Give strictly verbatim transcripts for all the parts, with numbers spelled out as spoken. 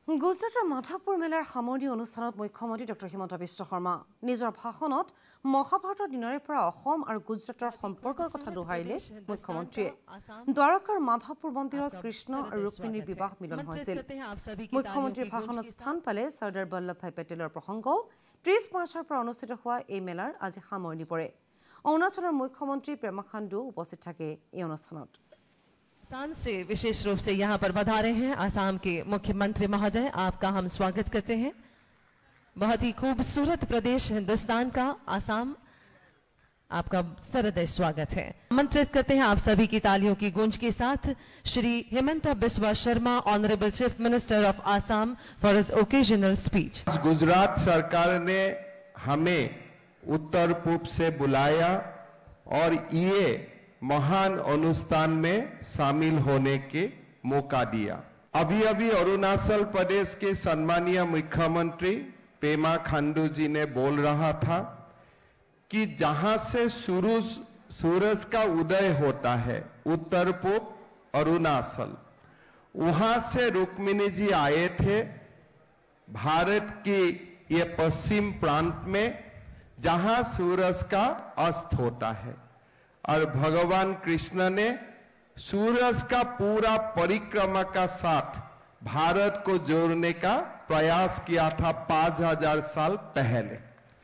গুজৰাটৰ মাধৱপুৰ মেলাৰ সামৰণি অনুষ্ঠানত মুখ্যমন্ত্ৰী ডক্টৰ হিমন্ত বিশ্ব শৰ্মা নিজৰ ভাষণত মহাভাৰতৰ দিনৰে পৰা অসম আৰু গুজৰাটৰ সম্পৰ্কৰ কথা দোহাৰিলে মুখ্যমন্ত্ৰীয়ে। দ্বাৰকাৰ মাধৱপুৰ মন্দিৰত কৃষ্ণ আৰু ৰুক্মিণীৰ বিবাহ মিলন হৈছিল। মুখ্যমন্ত্ৰীৰ ভাষণত স্থান পালে চৰ্দাৰ বল্লভভাই পেটেলৰ প্ৰসংগও। ত্ৰিশ মাৰ্চৰ পৰা অনুষ্ঠিত হোৱা এই মেলাৰ আজি সামৰণি পৰে। অৰুণাচলৰ মুখ্যমন্ত্ৰী পেমা খাণ্ডু উপস্থিত থাকে এই অনুষ্ঠানত। आसाम से विशेष रूप से यहाँ पर पधारे हैं आसाम के मुख्यमंत्री महोदय, आपका हम स्वागत करते हैं। बहुत ही खूबसूरत प्रदेश हिंदुस्तान का आसाम, आपका सरदय स्वागत है। आमंत्रित करते हैं आप सभी की तालियों की गूंज के साथ Shri Himanta Biswa Sarma, honourable chief minister of Assam, for his occasional speech. Gujarat सरकार ने हमें उत्तर पूर्व से बुलाया और ये महान अनुष्ठान में शामिल होने के मौका दिया। अभी अभी अरुणाचल प्रदेश के सम्मानीय मुख्यमंत्री पेमा खांडू जी ने बोल रहा था कि जहां से सूरज सूरज का उदय होता है उत्तर पूर्व अरुणाचल, वहां से रुक्मिणी जी आए थे भारत की ये पश्चिम प्रांत में जहां सूरज का अस्त होता है, और भगवान कृष्ण ने सूरज का पूरा परिक्रमा का साथ भारत को जोड़ने का प्रयास किया था पांच हजार साल पहले।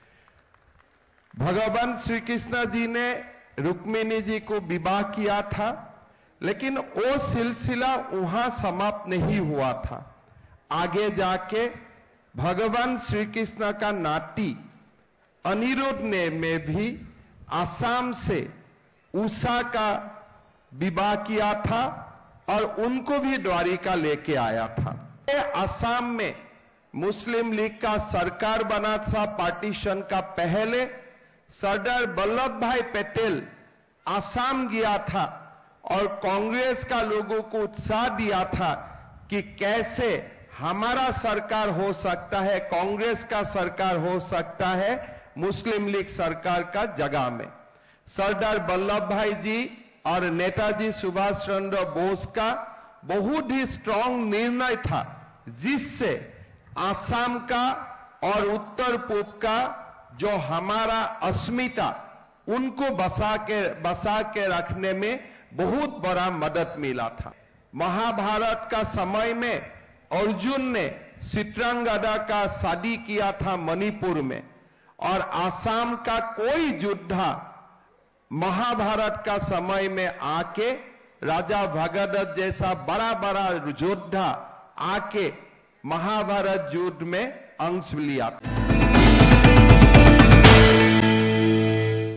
भगवान श्री कृष्ण जी ने रुक्मिणी जी को विवाह किया था, लेकिन वो सिलसिला वहां समाप्त नहीं हुआ था। आगे जाके भगवान श्री कृष्ण का नाती अनिरुद्ध ने में भी आसाम से उषा का विवाह किया था और उनको भी द्वारिका लेके आया था। असम में मुस्लिम लीग का सरकार बना था पार्टीशन का पहले। सरदार वल्लभ भाई पटेल असम गया था और कांग्रेस का लोगों को उत्साह दिया था कि कैसे हमारा सरकार हो सकता है, कांग्रेस का सरकार हो सकता है मुस्लिम लीग सरकार का जगह में। सरदार वल्लभ भाई जी और नेताजी सुभाष चंद्र बोस का बहुत ही स्ट्रांग निर्णय था, जिससे आसाम का और उत्तर पूर्व का जो हमारा अस्मिता उनको बसा के बसा के रखने में बहुत बड़ा मदद मिला था। महाभारत का समय में अर्जुन ने चित्रांगदा का शादी किया था मणिपुर में, और आसाम का कोई योद्धा महाभारत का समय में आके राजा भगदत्त जैसा बड़ा बड़ा योद्धा आके महाभारत युद्ध में अंश लिया।